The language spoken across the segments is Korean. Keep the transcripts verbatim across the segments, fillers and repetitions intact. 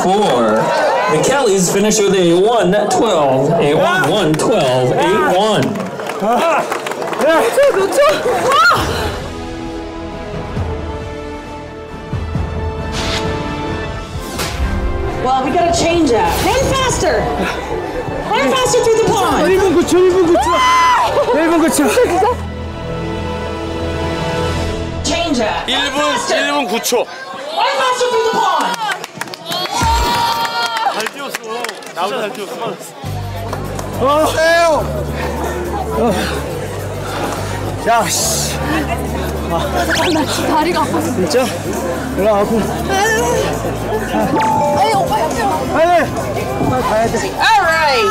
four. The Kellys finish with a one twelve, a one one twelve, eight one. Well, we gotta change that. Run faster! Run faster through the pond! 일 분 구 초, 일 분 구 초! 일 분 구 초! Change that. 일 분, 일 분 구 초. Run faster through the pond! 잘 뛰었어. 나보다 잘 뛰었어. 어, 에요! 어. 야, 씨. 아, 나 다리가 아팠어. 진짜? 올라가고. 아니, 오빠 옆에 와. 빨리! 빨리 가야 돼. All right!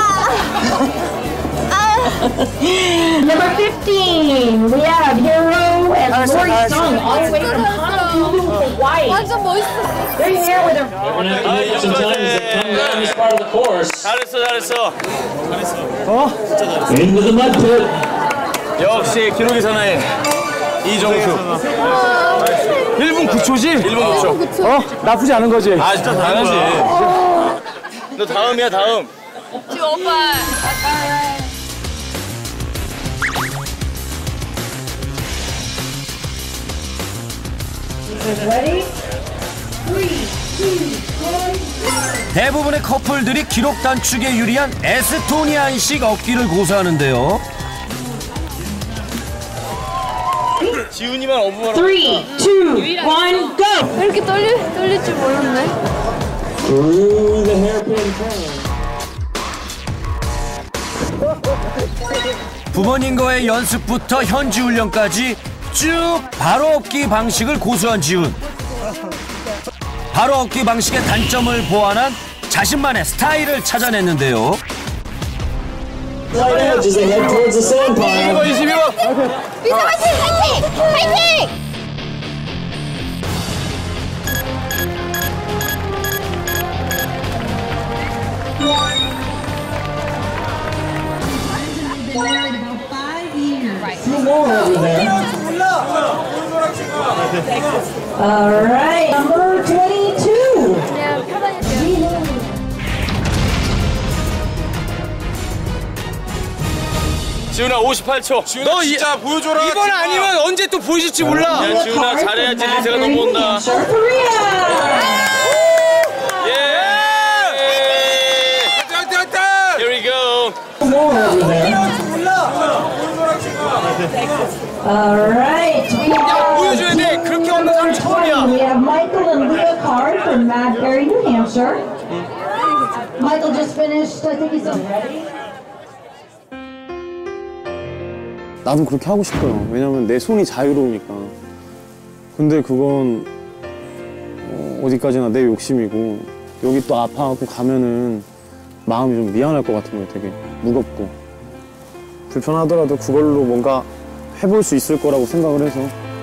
Number fifteen, we have Hero and Lori Sung all the way from Honolulu, Hawaii. 완전 멋있어. They're here with their... We're gonna have to make up some times that come down this part of the course. 잘했어, 잘했어. 어? Into the mud pit. 역시 기록의 사나이 이정수. 일 분 구 초지? 일 분 구 초. 어? 나쁘지 않은 거지? 아, 진짜 잘하지. 너 다음이야, 다음. 지금 오빠. 대부분의 커플들이 기록 단축에 유리한 에스토니안식 어깨를 고수하는데요. 지훈이만 어부하러. Three, two, one, go! 왜 이렇게 떨릴, 떨릴 줄 몰랐네. Through the hairpin turn. 부모님과의 연습부터 현지 훈련까지 쭉 바로 업기 방식을 고수한 지훈. 바로 업기 방식의 단점을 보완한 자신만의 스타일을 찾아냈는데요. Right edge as they head towards the sand pile. 이십이 번. 미사 화이팅! 화이팅! 화이팅! Two more over there. All right, number twenty-two. 그냥 편하게 뛰어. 지훈아 오십팔 초. 너 진짜 이, 보여줘라. 이번 아니면 언제 또 보여줄지 몰라. 야 지훈아 잘해야지. 리세가 넘어온다. 예. 화이팅 화이팅 화이팅. Here we go. All right, we have 보여줘야 돼. 그렇게 없는 사람 처음이야. we have Michael and Leah Card from Mad Berry, New Hampshire. Michael just finished. I think he's ready. 나도 그렇게 하고 싶어요. 왜냐면 내 손이 자유로우니까. 근데 그건 어, 어디까지나 내 욕심이고 여기 또 아파갖고 가면은 마음이 좀 미안할 것 같은 거예요. 되게 무겁고 불편하더라도 그걸로 뭔가 해볼 수 있을 거라고 생각을 해서.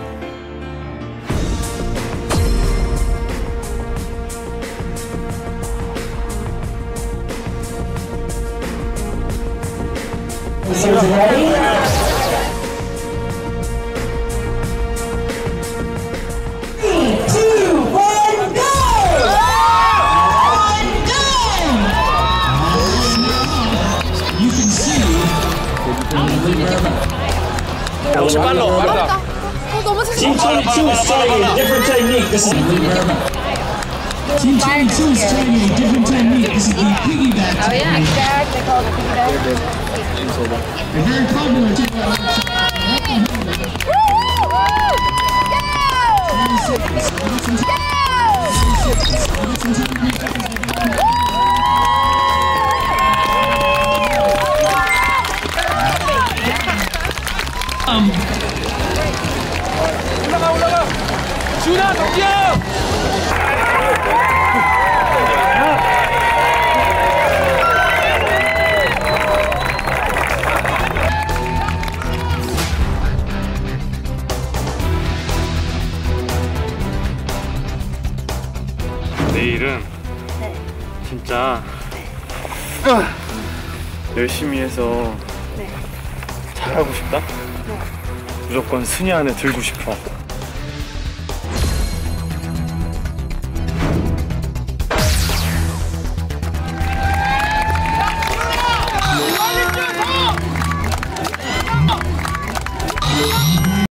역시 빨라. 빠르다. 어, 너무 Team 잘했어. twenty-two is trying a different technique. This is Team twenty-two is trying a different technique. This is the piggyback. Oh yeah, exact. They call it the piggyback. A very popular technique. 올라가 올라가. 지훈아 덕기야. 내일은 진짜 열심히 해서 잘하고 싶다? 무조건 순위 안에 들고 싶어.